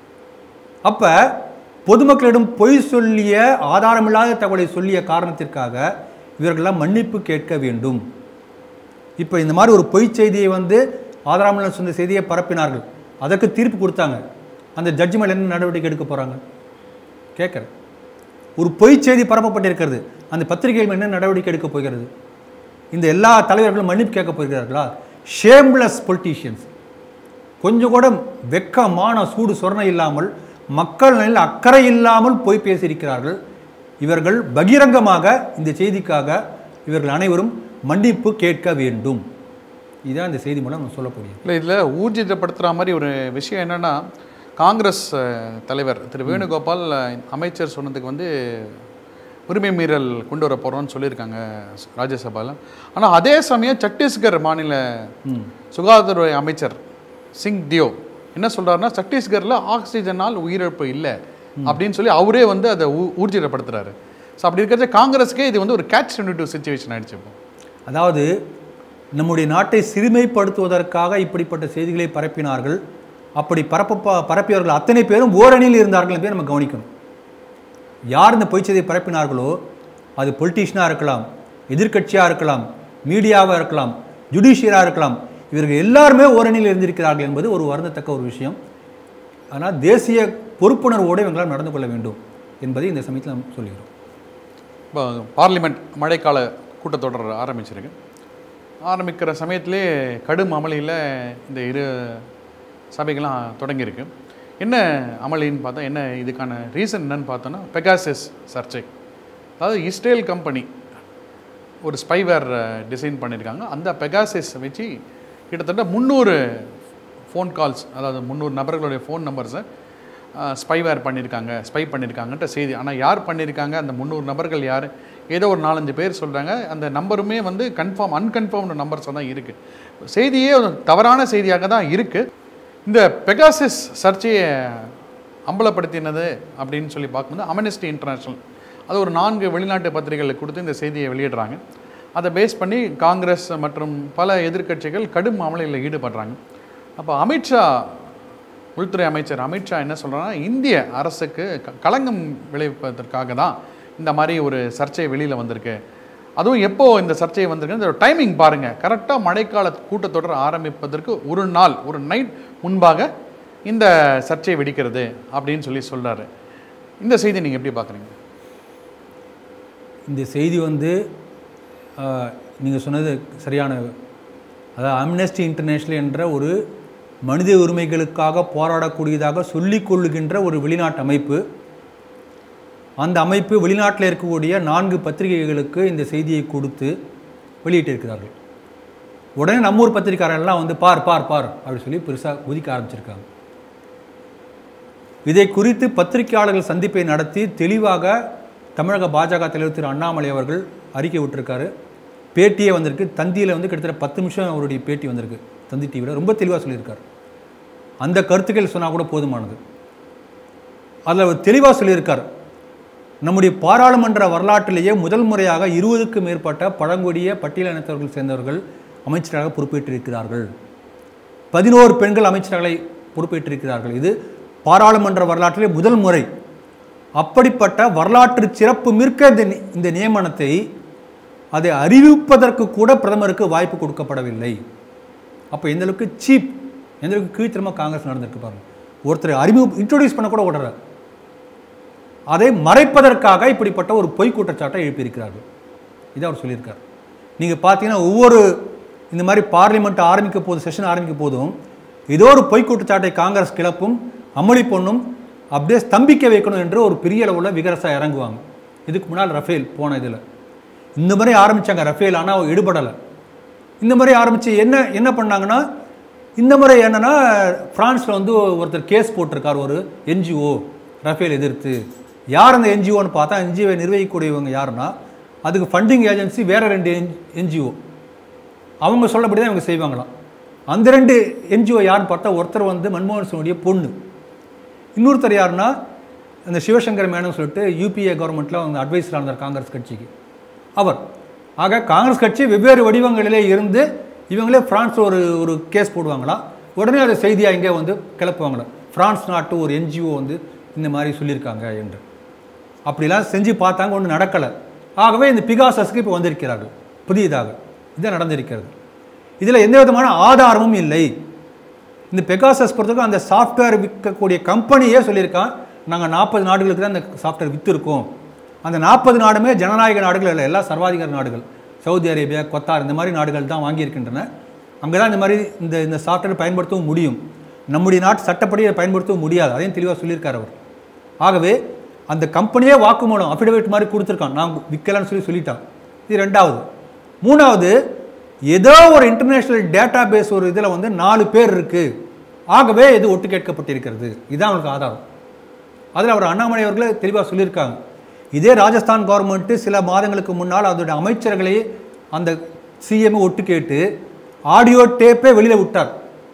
அப்ப பொதுமக்களிடம் பொய் சொல்லிய ஆதாரமில்லாத தகவலை சொல்லிய காரணத்திற்காக இவர்களெல்லாம் மன்னிப்பு கேட்க வேண்டும். இப்போ இந்த மாதிரி ஒரு பொய் செய்தியை வந்து ஆதாரமில்லா சொன்ன செய்தியை பரப்பினார்கள், அதற்கு தீர்ப்பு கொடுத்தாங்க. அந்த ஜட்ஜி மேலே என்ன நடவடிக்கை எடுக்க போகிறாங்க கேட்குறேன். ஒரு பொய் செய்தி பரப்பப்பட்டிருக்கிறது, அந்த பத்திரிகைகள் என்ன நடவடிக்கை எடுக்க போகிறது? இந்த எல்லா தலைவர்களும் மன்னிப்பு கேட்க போகிறார்களா? ஷேம்லெஸ் பொலிட்டீஷியன்ஸ், கொஞ்சம் கூட வெக்கமான சூடு சொரணை இல்லாமல், மக்கள் நலனில் அக்கறை இல்லாமல் போய் பேசியிருக்கிறார்கள். இவர்கள் பகிரங்கமாக இந்த செய்திக்காக இவர்கள் அனைவரும் மன்னிப்பு கேட்க வேண்டும். இதுதான் இந்த செய்தி மூலம் நான் சொல்லக்கூடிய. இல்லை, இதில் ஊர்ஜிதப்படுத்துகிற மாதிரி ஒரு விஷயம் என்னென்னா, காங்கிரஸ் தலைவர் திரு வேணுகோபால் அமைச்சர் சொன்னதுக்கு வந்து உரிமை மீறல் கொண்டு வர போகிறோம்னு சொல்லியிருக்காங்க ராஜ்யசபாவில். ஆனால் அதே சமயம் சத்தீஸ்கர் மாநில சுகாதாரத்துறை அமைச்சர் சிங் தியோ என்ன சொல்கிறாருன்னா, சத்தீஸ்கரில் ஆக்சிஜனால் உயிரிழப்பு இல்லை அப்படின்னு சொல்லி அவரே வந்து அதை ஊர்ஜிதப்படுத்துகிறாரு. ஸோ அப்படி இருக்கிறது காங்கிரஸுக்கே இது வந்து ஒரு கேட்ச் டுவெண்ட்டி டூ சிச்சுவேஷன் ஆகிடுச்சு. இப்போ அதாவது நம்முடைய நாட்டை சிறுமைப்படுத்துவதற்காக இப்படிப்பட்ட செய்திகளை பரப்பினார்கள். அப்படி பரப்ப பரப்பியவர்கள் அத்தனை பேரும் ஓரணியில் இருந்தார்கள் என்பதை நம்ம கவனிக்கணும். யார் இந்த பொய் செய்தியை பரப்பினார்களோ அது பொலிட்டீஷியனாக இருக்கலாம், எதிர்கட்சியாக இருக்கலாம், மீடியாவாக இருக்கலாம், ஜுடிஷியராக இருக்கலாம், இவர்கள் எல்லாருமே ஓரணியில் இருந்திருக்கிறார்கள் என்பது ஒரு வருந்தத்தக்க ஒரு விஷயம். ஆனால் தேசிய பொறுப்புணர்வோடு இவங்களால் நடந்து கொள்ள வேண்டும் என்பதை இந்த சமயத்தில் நாம் சொல்கிறோம். இப்போ பார்லிமெண்ட் மழைக்கால கூட்டத்தொடர் ஆரம்பிச்சிருக்கு. ஆரம்பிக்கிற சமயத்திலே கடும் அமளியில் இந்த இரு சபைகள்லாம் தொடங்கியிருக்கு. என்ன அமளின்னு பார்த்தா, என்ன இதுக்கான ரீசன் என்னன்னு பார்த்தோன்னா, பெகாசஸ் சர்ச்சை. அதாவது இஸ்ரேல் கம்பெனி ஒரு ஸ்பைவேர் டிசைன் பண்ணியிருக்காங்க. அந்த பெகாசஸ் வச்சு கிட்டத்தட்ட முந்நூறு ஃபோன் கால்ஸ், அதாவது முந்நூறு நபர்களுடைய ஃபோன் நம்பர்ஸை ஸ்பைவேர் பண்ணியிருக்காங்க, ஸ்பை பண்ணியிருக்காங்கன்ற செய்தி. ஆனால் யார் பண்ணியிருக்காங்க, அந்த முந்நூறு நபர்கள் யார், ஏதோ ஒரு நாலஞ்சு பேர் சொல்கிறாங்க. அந்த நம்பருமே வந்து கன்ஃபார்ம் அன்கன்ஃபார்ம்டு நம்பர்ஸாக தான் இருக்குது. செய்தியே ஒரு தவறான செய்தியாக தான் இருக்குது. இந்த பெகாசஸ் சர்ச்சையை அம்பலப்படுத்தினது அப்படின்னு சொல்லி பார்க்கும்போது அம்னஸ்டி இன்டர்நேஷ்னல் அது ஒரு நான்கு வெளிநாட்டு பத்திரிகைகளுக்கு கொடுத்து இந்த செய்தியை வெளியிடுறாங்க. அதை பேஸ் பண்ணி காங்கிரஸ் மற்றும் பல எதிர்க்கட்சிகள் கடும் அமளியில் ஈடுபடுறாங்க. அப்போ அமித்ஷா, உள்துறை அமைச்சர் அமித்ஷா என்ன சொல்கிறாங்கன்னா, இந்திய அரசுக்கு களங்கம் விளைவிப்பதற்காக தான் இந்த மாதிரி ஒரு சர்ச்சை வெளியில் வந்திருக்கு. அதுவும் எப்போது இந்த சர்ச்சை வந்திருக்கு, இந்த டைமிங் பாருங்கள், கரெக்டாக மழைக்கால கூட்டத்தொடர் ஆரம்பிப்பதற்கு ஒரு நாள் ஒரு நைட் முன்பாக இந்த சர்ச்சை வெடிக்கிறது அப்படின்னு சொல்லி சொல்கிறாரு. இந்த செய்தி நீங்கள் எப்படி பார்க்குறீங்க? இந்த செய்தி வந்து நீங்கள் சொன்னது சரியான, அதாவது அம்னஸ்டி இன்டர்நேஷ்னல் என்ற ஒரு மனித உரிமைகளுக்காக போராடக்கூடியதாக சொல்லிக் கொள்ளுகின்ற ஒரு வெளிநாட்டு அமைப்பு. அந்த அமைப்பு வெளிநாட்டில் இருக்கக்கூடிய நான்கு பத்திரிகைகளுக்கு இந்த செய்தியை கொடுத்து வெளியிட்டிருக்கிறார்கள். உடனே நம்மூர் பத்திரிகையாளர்லாம் வந்து பார் பார் பார் அப்படி சொல்லி பெருசாக குதிக்க ஆரம்பிச்சிருக்காங்க. இதை குறித்து பத்திரிகையாளர்கள் சந்திப்பை நடத்தி தெளிவாக தமிழக பாஜக தலைவர் திரு அண்ணாமலை அவர்கள் அறிக்கை விட்டுருக்காரு. பேட்டியே வந்திருக்கு. தந்தியில் வந்து கிட்டத்தட்ட பத்து நிமிஷம் அவருடைய பேட்டி வந்திருக்கு. தந்தி டிவியில் ரொம்ப தெளிவாக சொல்லியிருக்கார். அந்த கருத்துக்கள் சொன்னால் கூட போதுமானது. அதில் அவர் தெளிவாக சொல்லியிருக்கார், நம்முடைய பாராளுமன்ற வரலாற்றிலேயே முதல் முறையாக இருபதுக்கும் மேற்பட்ட பழங்குடிய பட்டியலினத்தவர்கள் சேர்ந்தவர்கள் அமைச்சராக பொறுப்பேற்றிருக்கிறார்கள். பதினோரு பெண்கள் அமைச்சர்களை பொறுப்பேற்றிருக்கிறார்கள். இது பாராளுமன்ற வரலாற்றிலே முதல் முறை. அப்படிப்பட்ட வரலாற்று சிறப்பு மிக்க இந்த நியமனத்தை அதை அறிவிப்பதற்கு கூட பிரதமருக்கு வாய்ப்பு கொடுக்கப்படவில்லை. அப்போ எந்த அளவுக்கு சீப், எந்த அளவுக்கு கீழ்த்தரமாக காங்கிரஸ் நடந்திருக்கு பாருங்க. ஒருத்தர் அறிமுக இன்ட்ரோடியூஸ் பண்ண கூட விடுற, அதை மறைப்பதற்காக இப்படிப்பட்ட ஒரு பொய் குற்றச்சாட்டை எழுப்பியிருக்கிறார்கள். இதை அவர் சொல்லியிருக்கார். நீங்கள் பார்த்தீங்கன்னா ஒவ்வொரு இந்த மாதிரி பார்லிமெண்ட் ஆரம்பிக்க போதும், செஷன் ஆரம்பிக்க போதும் ஏதோ ஒரு பொய் குற்றச்சாட்டை காங்கிரஸ் கிளப்பும், அமளி பொண்ணும் அப்படியே ஸ்தம்பிக்க வைக்கணும் என்று ஒரு பெரிய அளவில் விகரசாக இறங்குவாங்க. இதுக்கு முன்னால் ரஃபேல் போன இதில் இந்த மாதிரி ஆரம்பித்தாங்க ரஃபேல், ஆனால் எடுபடலை. இந்த மாதிரி ஆரம்பித்து என்ன என்ன பண்ணாங்கன்னா, இந்த முறை என்னென்னா ஃப்ரான்ஸில் வந்து ஒருத்தர் கேஸ் போட்டிருக்கார், ஒரு என்ஜிஓ ரஃபேல் எதிர்த்து யார் அந்த என்ஜிஓன்னு பார்த்தா என்ஜிஓவை நிர்வகிக்கக்கூடியவங்க யாருன்னா அதுக்கு ஃபண்டிங் ஏஜென்சி வேறு ரெண்டு என்ஜிஓ, அவங்க சொல்லப்படி தான் இவங்க செய்வாங்களாம். அந்த ரெண்டு என்ஜிஓ யாருன்னு பார்த்தா ஒருத்தர் வந்து மன்மோகன் சிங்குடைய பொண்ணு, இன்னொருத்தர் யாருன்னா அந்த சிவசங்கர் மேனன் சொல்லிட்டு யூபிஏ கவர்மெண்ட்டில் அவங்க அட்வைஸராக இருந்தார் காங்கிரஸ் கட்சிக்கு அவர். ஆக காங்கிரஸ் கட்சி வெவ்வேறு வடிவங்களிலே இருந்து இவங்களே ஃப்ரான்ஸில் ஒரு ஒரு கேஸ் போடுவாங்களாம், உடனே அதை செய்தியாக இங்கே வந்து கிளப்புவாங்களாம். ஃப்ரான்ஸ் நாட்டு ஒரு என்ஜிஓ வந்து இந்த மாதிரி சொல்லியிருக்காங்க என்று. அப்படிலாம் செஞ்சு பார்த்தாங்க, ஒன்றும் நடக்கலை. ஆகவே இந்த பிகாசஸ்க்கு இப்போ வந்திருக்கிறார்கள் புதியதாக. இது நடந்திருக்கிறது. இதில் எந்த விதமான ஆதாரமும் இல்லை. இந்த பெகாசஸ் பொறுத்தவரைக்கும் அந்த சாஃப்ட்வேர் விற்கக்கூடிய கம்பெனியே சொல்லியிருக்கான், நாங்கள் நாற்பது நாடுகளுக்கு தான் இந்த சாஃப்ட்வேர் விற்றுருக்கோம். அந்த நாற்பது நாடுமே ஜனநாயக நாடுகள் இல்லை, எல்லாம் சர்வாதிகார நாடுகள். சவுதி அரேபியா, கொத்தார் இந்த மாதிரி நாடுகள் தான் வாங்கியிருக்கின்றன. அங்கே தான் இந்த மாதிரி இந்த இந்த சாஃப்ட்வேர் பயன்படுத்தவும் முடியும். நம்முடைய நாட்டு சட்டப்படி அதை பயன்படுத்தவும் முடியாது. அதையும் தெளிவாக சொல்லியிருக்கார் அவர். ஆகவே அந்த கம்பெனியே வாக்குமூலம் அஃபிடவிட் மாதிரி கொடுத்துருக்கான், நான் விற்கலான்னு சொல்லி சொல்லிட்டான். இது ரெண்டாவது. மூணாவது, ஏதோ ஒரு இன்டர்நேஷ்னல் டேட்டா பேஸ் ஒரு இதில் வந்து நாலு பேர் இருக்குது, ஆகவே இது ஒட்டு கேட்கப்பட்டிருக்கிறது. இதுதான் அவங்களுக்கு ஆதாரம். அதில் அவர் அண்ணாமலை அவர்களே தெளிவாக சொல்லியிருக்காங்க. இதே ராஜஸ்தான் கவர்மெண்ட்டு சில மாதங்களுக்கு முன்னால் அதோடைய அமைச்சர்களே அந்த சிஎம்ஐ ஒட்டு கேட்டு ஆடியோ டேப்பே வெளியில் விட்டார்.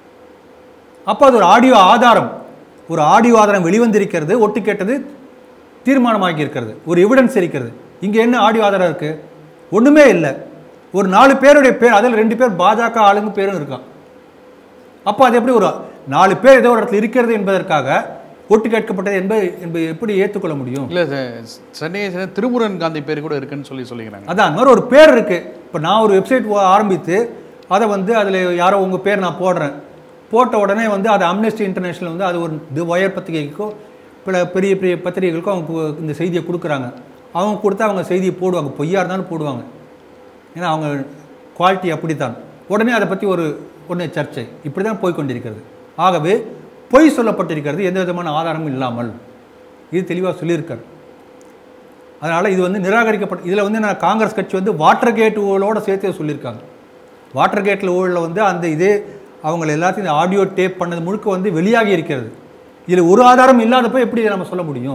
அப்போ அது ஒரு ஆடியோ ஆதாரம், ஒரு ஆடியோ ஆதாரம் வெளிவந்திருக்கிறது, ஒட்டு கேட்டது தீர்மானமாகி இருக்கிறது, ஒரு எவிடன்ஸ் இருக்கிறது. இங்கே என்ன ஆடியோ ஆதாரம் இருக்குது? ஒன்றுமே இல்லை. ஒரு நாலு பேருடைய பேர், அதில் ரெண்டு பேர் பாஜக ஆளுங்க பேரும் இருக்கான். அப்போ அது எப்படி ஒரு நாலு பேர் ஏதோ ஒரு இடத்துல இருக்கிறது என்பதற்காக ஒட்டு கேட்கப்பட்டது என்பது என்பது எப்படி ஏற்றுக்கொள்ள முடியும்? இல்லை, சென்னையை சேர்ந்த திருமுருகன் காந்தி பேர் கூட இருக்குன்னு சொல்லி சொல்லிக்கிறாங்க. அதான் அந்த மாதிரி ஒரு பேர் இருக்குது. இப்போ நான் ஒரு வெப்சைட் ஆரம்பித்து அதை வந்து அதில் யாரோ உங்கள் பேர் நான் போடுறேன், போட்ட உடனே வந்து அது அம்னெஸ்டி இன்டர்நேஷனல் வந்து அது ஒரு தி ஒயர் பத்திரிகைக்கோ பல பெரிய பெரிய பத்திரிகைகளுக்கும் அவங்க இந்த செய்தியை கொடுக்குறாங்க. அவங்க கொடுத்தா அவங்க செய்தியை போடுவாங்க, பொய்யா இருந்தாலும் போடுவாங்க. ஏன்னா அவங்க குவாலிட்டி அப்படித்தான். உடனே அதை பற்றி ஒரு ஒன்று சர்ச்சை இப்படி தான் போய்கொண்டிருக்கிறது. ஆகவே பொய் சொல்லப்பட்டிருக்கிறது, எந்த விதமான ஆதாரமும் இல்லாமல். இது தெளிவாக சொல்லியிருக்கார். அதனால் இது வந்து நிராகரிக்கப்பட்ட. இதில் வந்து நான் காங்கிரஸ் கட்சி வந்து வாட்டர் கேட் ஊழலோடு சேர்த்து சொல்லியிருக்காங்க. வாட்டர் கேட்டில் ஊழலில் வந்து அந்த இதே அவங்கள எல்லாத்தையும் இந்த ஆடியோ டேப் பண்ணது முழுக்க வந்து வெளியாகி இருக்கிறது. இதில் ஒரு ஆதாரம் இல்லாதப்போ எப்படி இதை நம்ம சொல்ல முடியும்?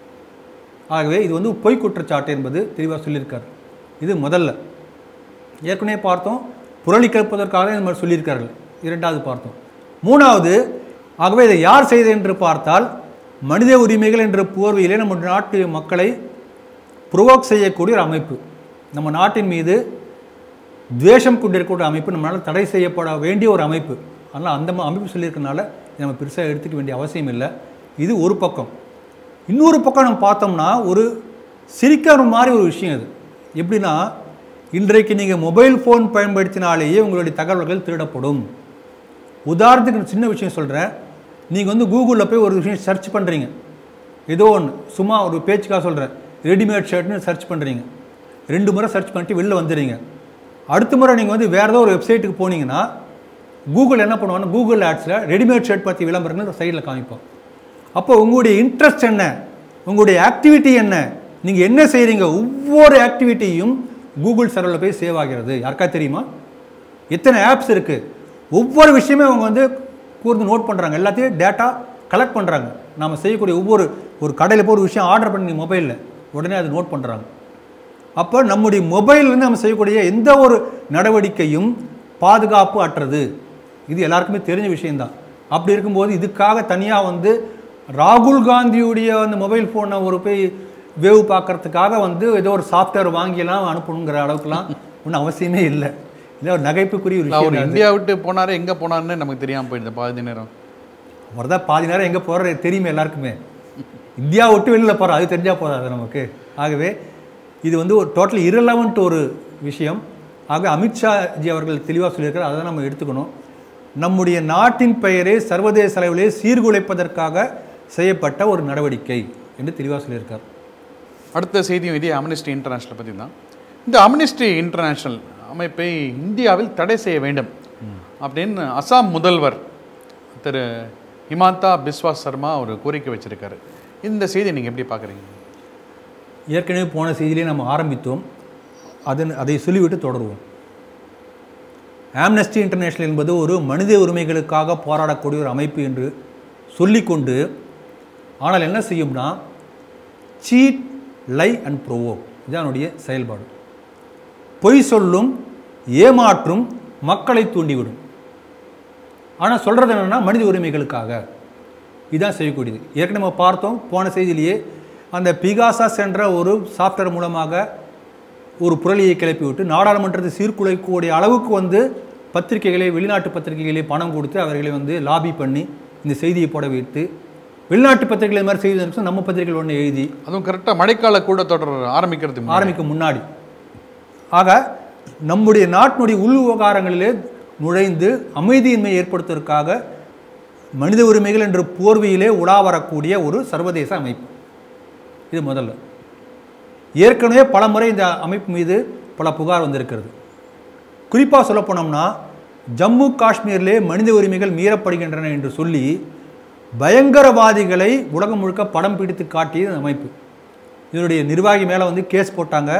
ஆகவே இது வந்து பொய் குற்றச்சாட்டு என்பது தெளிவாக சொல்லியிருக்கார். இது முதல்ல. ஏற்கனவே பார்த்தோம், புரளி கேட்பதற்காக இந்த மாதிரி சொல்லியிருக்கார்கள். இரண்டாவது பார்த்தோம். மூணாவது, ஆகவே இதை யார் செய்தது என்று பார்த்தால் மனித உரிமைகள் என்ற போர்வையிலே நம்ம நாட்டு மக்களை புரோவோக் செய்யக்கூடிய ஒரு அமைப்பு, நம்ம நாட்டின் மீது துவேஷம் கொண்டிருக்கக்கூடிய அமைப்பு, நம்மளால் தடை செய்யப்பட வேண்டிய ஒரு அமைப்பு. அதனால் அந்த அமைப்பு சொல்லியிருக்கனால நம்ம பெருசாக எடுத்துக்க வேண்டிய அவசியம் இல்லை. இது ஒரு பக்கம். இன்னொரு பக்கம் நம்ம பார்த்தோம்னா ஒரு சிரிக்கிற மாதிரி ஒரு விஷயம். இது எப்படின்னா, இன்றைக்கு நீங்கள் மொபைல் ஃபோன் பயன்படுத்தினாலேயே உங்களுடைய தகவல்கள் திருடப்படும். உதாரணத்துக்கு சின்ன விஷயம் சொல்கிறேன். நீங்கள் வந்து கூகுளில் போய் ஒரு விஷயம் சர்ச் பண்ணுறீங்க, ஏதோ ஒன்று சும்மா ஒரு பேச்சுக்காக சொல்கிறேன், ரெடிமேட் ஷர்ட்னு சர்ச் பண்ணுறீங்க. ரெண்டு முறை சர்ச் பண்ணிட்டு வெளில வந்துடுறீங்க. அடுத்த முறை நீங்கள் வந்து வேறு ஏதோ ஒரு வெப்சைட்டுக்கு போனீங்கன்னா கூகுள் என்ன பண்ணுவாங்கன்னா கூகுள் ஆட்ஸில் ரெடிமேட் ஷர்ட் பற்றி விளம்பரங்கள் சைடில் காமிப்போம். அப்போ உங்களுடைய இன்ட்ரெஸ்ட் என்ன, உங்களுடைய ஆக்டிவிட்டி என்ன, நீங்கள் என்ன செய்கிறீங்க, ஒவ்வொரு ஆக்டிவிட்டியும் கூகுள் சர்வரில் போய் சேவ் ஆகிறது. யாருக்கா தெரியுமா? எத்தனை ஆப்ஸ் இருக்குது, ஒவ்வொரு விஷயமே அவங்க வந்து கூர்ந்து நோட் பண்ணுறாங்க, எல்லாத்தையும் டேட்டா கலெக்ட் பண்ணுறாங்க. நாம் செய்யக்கூடிய ஒவ்வொரு ஒரு கடையில் போய் ஒரு விஷயம் ஆர்டர் பண்ணி மொபைலில் உடனே அது நோட் பண்ணுறாங்க. அப்போ நம்முடைய மொபைல்லேருந்து நம்ம செய்யக்கூடிய எந்த ஒரு நடவடிக்கையும் பாதுகாப்பு அற்றது. இது எல்லாருக்குமே தெரிஞ்ச விஷயந்தான். அப்படி இருக்கும்போது இதுக்காக தனியாக வந்து ராகுல் காந்தியுடைய அந்த மொபைல் ஃபோனை ஒரு போய் வேவ் பார்க்கறதுக்காக வந்து ஏதோ ஒரு சாஃப்ட்வேர் வாங்கியெல்லாம் அனுப்பணுங்கிற அளவுக்குலாம் ஒன்றும் அவசியமே இல்லை. இல்லை, ஒரு நகைப்புக்குரிய ஒரு விஷயம். இந்தியா விட்டு போனாரு, எங்கே போனார்னு நமக்கு தெரியாமல் போயிடுது பாதி நேரம். அவர் தான் பாதி நேரம் எங்கே போகிறது தெரியுமே எல்லாருக்குமே. இந்தியா விட்டு வெளியில் போகிறோம், அது தெரிஞ்சால் போதாது நமக்கு. ஆகவே இது வந்து ஒரு டோட்டலி இரலவெண்ட் ஒரு விஷயம். ஆக அமித்ஷாஜி அவர்கள் தெளிவாக சொல்லியிருக்காரு, அதை நம்ம எடுத்துக்கணும். நம்முடைய நாட்டின் பெயரை சர்வதேச அளவிலே சீர்குலைப்பதற்காக செய்யப்பட்ட ஒரு நடவடிக்கை என்று தெளிவாக சொல்லியிருக்கார். அடுத்த செய்தியும் இதே அம்னெஸ்டி இன்டர்நேஷனல் பற்றி தான். இந்த அம்னெஸ்டி இன்டர்நேஷனல் அமைப்பை இந்தியாவில் தடை செய்ய வேண்டும் அப்படின்னு அசாம் முதல்வர் திரு ஹிமாந்தா பிஸ்வா சர்மா ஒரு கோரிக்கை வச்சிருக்காரு. இந்த செய்தியை நீங்கள் எப்படி பார்க்குறீங்க? ஏற்கனவே போன செய்தியிலே நம்ம ஆரம்பித்தோம், அதன் அதை சொல்லிவிட்டு தொடருவோம். ஆம்னஸ்டி இன்டர்நேஷனல் என்பது ஒரு மனித உரிமைகளுக்காக போராடக்கூடிய ஒரு அமைப்பு என்று சொல்லிக்கொண்டு, ஆனால் என்ன செய்யும்னா சீட், லை அண்ட் ப்ரோவோக், இதுதான் அவனுடைய செயல்பாடு. பொய் சொல்லும், ஏமாற்றும், மக்களை தூண்டிவிடும். ஆனால் சொல்கிறது என்னென்னா மனித உரிமைகளுக்காக இதுதான் செய்யக்கூடியது. ஏற்கனவே நம்ம பார்த்தோம் போன செய்தியிலேயே, அந்த பிகாசாஸ் என்ற ஒரு சாஃப்ட்வேர் மூலமாக ஒரு புரளியை கிளப்பி விட்டு நாடாளுமன்றத்தை சீர்குலைக்கக்கூடிய அளவுக்கு வந்து பத்திரிகைகளை, வெளிநாட்டு பத்திரிகைகளை பணம் கொடுத்து அவர்களை வந்து லாபி பண்ணி இந்த செய்தியை போட வைத்து, வெளிநாட்டு பத்திரிகைகள் மாதிரி செய்தி நம்ம பத்திரிகைகள் ஒன்று எழுதி, அதுவும் கரெக்டாக மழைக்கால கூட்டத்தொடர் ஆரம்பிக்கிறது ஆரம்பிக்கும் முன்னாடி. ஆக நம்முடைய நாட்டினுடைய உள் விவகாரங்களிலே நுழைந்து அமைதியின்மை ஏற்படுத்துவதற்காக மனித உரிமைகள் என்ற போர்வையிலே உலா வரக்கூடிய ஒரு சர்வதேச அமைப்பு. இது முதல்ல. ஏற்கனவே பல முறை இந்த அமைப்பு மீது பல புகார் வந்திருக்கிறது. குறிப்பாக சொல்ல போனோம்னா, ஜம்மு காஷ்மீரிலே மனித உரிமைகள் மீறப்படுகின்றன என்று சொல்லி பயங்கரவாதிகளை உலகம் முழுக்க படம் பிடித்து காட்டிய அமைப்பு. இதனுடைய நிர்வாகி மேலே வந்து கேஸ் போட்டாங்க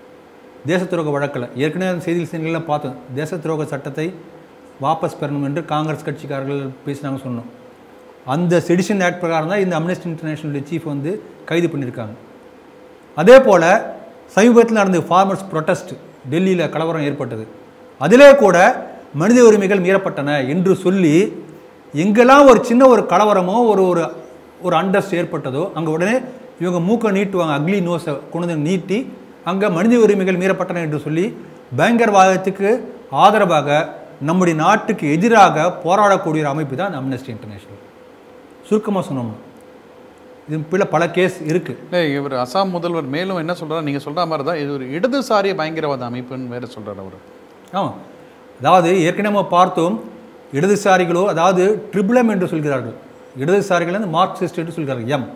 தேச துரோக வழக்கில். ஏற்கனவே அந்த செய்தி செய்திகள்லாம் பார்த்தோம். தேச துரோக சட்டத்தை வாபஸ் பெறணும் என்று காங்கிரஸ் கட்சிக்காரர்கள் பேசினாங்க சொன்னோம். அந்த செடிஷன் ஆக்ட் பிரகாரம் தான் இந்த அம்னஸ்டி இன்டர்நேஷனல் சீஃப் வந்து கைது பண்ணியிருக்காங்க. அதே போல் சமீபத்தில் நடந்த ஃபார்மர்ஸ் ப்ரொட்டஸ்ட், டெல்லியில் கலவரம் ஏற்பட்டது. அதிலே கூட மனித உரிமைகள் மீறப்பட்டன என்று சொல்லி எங்கெல்லாம் ஒரு சின்ன ஒரு கலவரமோ ஒரு ஒரு ஒரு அண்டஸ்ட் ஏற்பட்டதோ அங்கே உடனே இவங்க மூக்கை நீட்டுவாங்க, அக்லி நோஸை கொண்டு நீட்டி அங்கே மனித உரிமைகள் மீறப்பட்டன என்று சொல்லி பயங்கரவாதத்துக்கு ஆதரவாக நம்முடைய நாட்டுக்கு எதிராக போராடக்கூடிய ஒரு அமைப்பு தான் அம்னஸ்டி இன்டர்நேஷனல். சுருக்கமாக சொன்னோம்னா இது பிள்ளை பல கேஸ் இருக்குது. இல்லை, இவர் அசாம் முதல்வர் மேலும் என்ன சொல்கிறார், நீங்கள் சொல்கிற மாதிரி தான் இது ஒரு இடதுசாரிய பயங்கரவாத அமைப்புன்னு வேறு சொல்கிறார் அவர். ஆமாம், அதாவது ஏற்கனவே நம்ம பார்த்தோம், இடதுசாரிகளோ அதாவது ட்ரிபிளம் என்று சொல்கிறார்கள், இடதுசாரிகள் வந்து மார்க்சிஸ்ட் என்று சொல்கிறார்கள் எம்.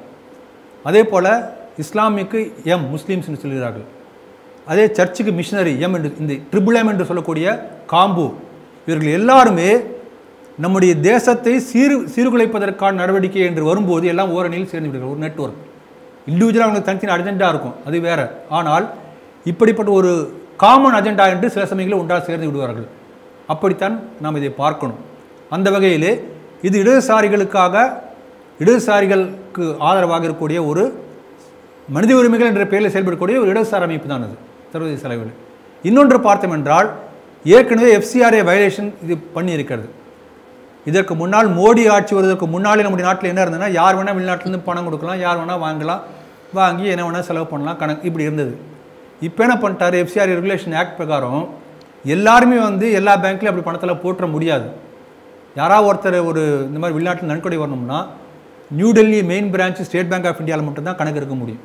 அதே போல் இஸ்லாமிக்கு எம், முஸ்லீம்ஸ் என்று சொல்கிறார்கள். அதே சர்ச்சுக்கு மிஷினரி எம் என்று, இந்த ட்ரிபிளம் என்று சொல்லக்கூடிய காம்பு, இவர்கள் எல்லாருமே நம்முடைய தேசத்தை சீர் சீர்குலைப்பதற்கான நடவடிக்கை என்று வரும்போது எல்லாம் ஓரணியில் சேர்ந்து விடுகிறார். ஒரு நெட்வொர்க் இண்டிவிஜுவலாக அவங்களுக்கு தனித்தனி அஜெண்டா இருக்கும், அது வேற. ஆனால் இப்படிப்பட்ட ஒரு காமன் அஜெண்டா என்று சில சமயங்களில் ஒன்றாக சேர்ந்து விடுவார்கள். அப்படித்தான் நாம் இதை பார்க்கணும். அந்த வகையிலே இது இடதுசாரிகளுக்காக, இடதுசாரிகளுக்கு ஆதரவாக இருக்கக்கூடிய ஒரு மனித உரிமைகள் என்ற பெயரில் செயல்படக்கூடிய ஒரு இடதுசாரி அமைப்பு தான் அது சர்வதேச அளவில். இன்னொன்று பார்த்தோம் என்றால், ஏற்கனவே எஃப்சிஆர்ஏ வயலேஷன் இது பண்ணி இருக்கிறது. இதற்கு முன்னால் மோடி ஆட்சி வருவதற்கு முன்னாலே நம்முடைய நாட்டில் என்ன இருந்ததுன்னா, யார் வேணால் வெளிநாட்டிலேருந்து பணம் கொடுக்கலாம், யார் வேணால் வாங்கலாம், வாங்கி என்ன வேணால் செலவு பண்ணலாம், கணக்கு இப்படி இருந்தது. இப்போ என்ன பண்ணிட்டார், எஃப்சிஆர்ஏ ரெகுலேஷன் ஆக்ட் பிரகாரம் எல்லாருமே வந்து எல்லா பேங்க்லையும் அப்படி பணத்தில் போட்டுற முடியாது. யாராவது ஒருத்தர் ஒரு இந்த மாதிரி வெளிநாட்டில் நன்கொடை வரணும்னா New Delhi main branch State Bank of இந்தியாவில் மட்டும்தான் கணக்கு இருக்க முடியும்.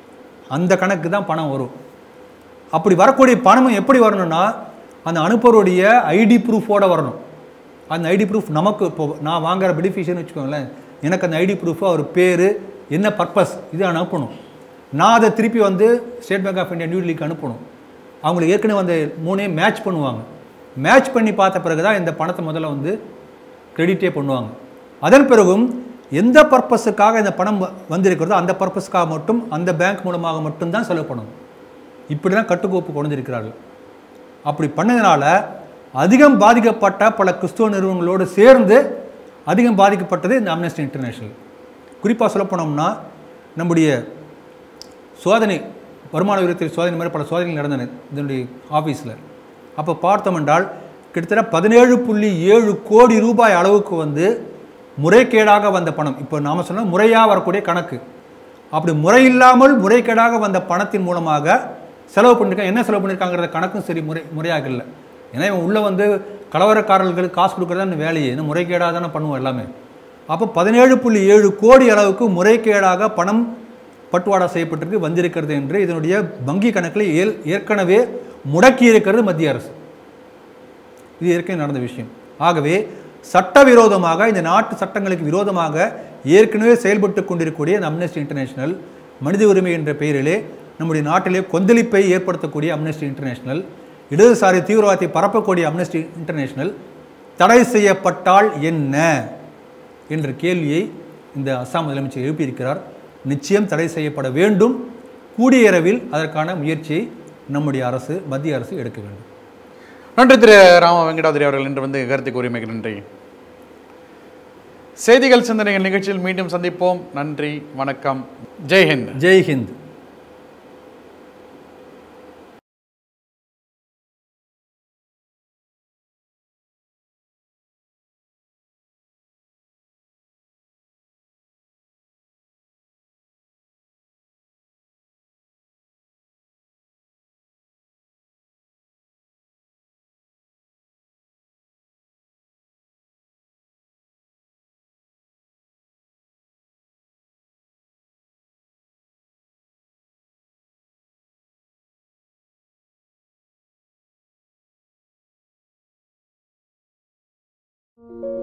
அந்த கணக்கு தான் பணம் வரும். அப்படி வரக்கூடிய பணமும் எப்படி வரணும்னா, அந்த அனுப்புவருடைய ஐடி ப்ரூஃபோடு வரணும். அந்த ஐடி ப்ரூஃப் நமக்கு இப்போ நான் வாங்குகிற பெனிஃபிஷியர்னு வச்சுக்கோங்களேன், எனக்கு அந்த ஐடி ப்ரூஃபு, அவர் பேர், என்ன பர்பஸ், இதை அனுப்பணும். நான் அதை திருப்பி வந்து State Bank of India New டெல்லிக்கு அனுப்பணும். அவங்களுக்கு ஏற்கனவே அந்த மூணே மேட்ச் பண்ணுவாங்க. மேட்ச் பண்ணி பார்த்த பிறகு தான் இந்த பணத்தை முதல்ல வந்து கிரெடிட்டே பண்ணுவாங்க. அதன் பிறகும் எந்த பர்பஸுக்காக இந்த பணம் வந்திருக்கிறதோ அந்த பர்பஸுக்காக மட்டும் அந்த பேங்க் மூலமாக மட்டும்தான் செலவு பண்ணணும். இப்படி தான் கட்டுக்கோப்பு கொண்டிருக்கிறார்கள். அப்படி பண்ணதுனால அதிகம் பாதிக்கப்பட்ட பல கிறிஸ்துவ நிறுவனங்களோடு சேர்ந்து அதிகம் பாதிக்கப்பட்டது இந்த அம்னஸ்டி இன்டர்நேஷனல். குறிப்பாக சொல்ல போனோம்னா, நம்முடைய சோதனை, வருமான வரித்துறை சோதனை மாதிரி பல சோதனைகள் நடந்தன இதனுடைய ஆஃபீஸில். அப்போ பார்த்தோம் என்றால் கிட்டத்தட்ட பதினேழு புள்ளி ஏழு கோடி ரூபாய் அளவுக்கு வந்து முறைகேடாக வந்த பணம். இப்போ நாம் சொன்ன முறையாக வரக்கூடிய கணக்கு, அப்படி முறையில்லாமல் முறைகேடாக வந்த பணத்தின் மூலமாக செலவு பண்ணியிருக்காங்க. என்ன செலவு பண்ணியிருக்காங்கிறத கணக்கும் சரி முறை முறையாக இல்லை. ஏன்னா இவன் உள்ளே வந்து கலவரக்காரர்களுக்கு காசு கொடுக்குறதா வேலையே, இன்னும் முறைகேடாக தானே பண்ணுவோம் எல்லாமே. அப்போ பதினேழு புள்ளி ஏழு கோடி அளவுக்கு முறைகேடாக பணம் பட்டுவாடா செய்யப்பட்டிருக்கு வந்திருக்கிறது என்று இதனுடைய வங்கி கணக்கில் ஏல் ஏற்கனவே முடக்கி இருக்கிறது மத்திய அரசு. இது ஏற்கனவே நடந்த விஷயம். ஆகவே சட்டவிரோதமாக, இந்த நாட்டு சட்டங்களுக்கு விரோதமாக ஏற்கனவே செயல்பட்டு கொண்டிருக்கக்கூடிய இந்த அம்னஸ்டி இன்டர்நேஷனல், மனித உரிமை என்ற பெயரிலே நம்முடைய நாட்டிலே கொந்தளிப்பை ஏற்படுத்தக்கூடிய அம்னஸ்டி இன்டர்நேஷனல், இடதுசாரி தீவிரவாதத்தை பரப்பக்கூடிய அம்னஸ்டி இன்டர்நேஷனல் தடை செய்யப்பட்டால் என்ன என்ற கேள்வியை இந்த அஸ்ஸாம் முதலமைச்சர் எழுப்பியிருக்கிறார். நிச்சயம் தடை செய்யப்பட வேண்டும். கூடிய இரவில் அதற்கான முயற்சியை நம்முடைய அரசு, மத்திய அரசு எடுக்க வேண்டும். நன்றி திரு ராம வெங்கடாதிரி அவர்கள் இன்று வந்து கருத்துக்கு உரிமைக்கு நன்றி. செய்திகள் சிந்தனைகள் நிகழ்ச்சியில் மீண்டும் சந்திப்போம். நன்றி, வணக்கம், ஜெய்ஹிந்த். ஜெய்ஹிந்த். Thank you.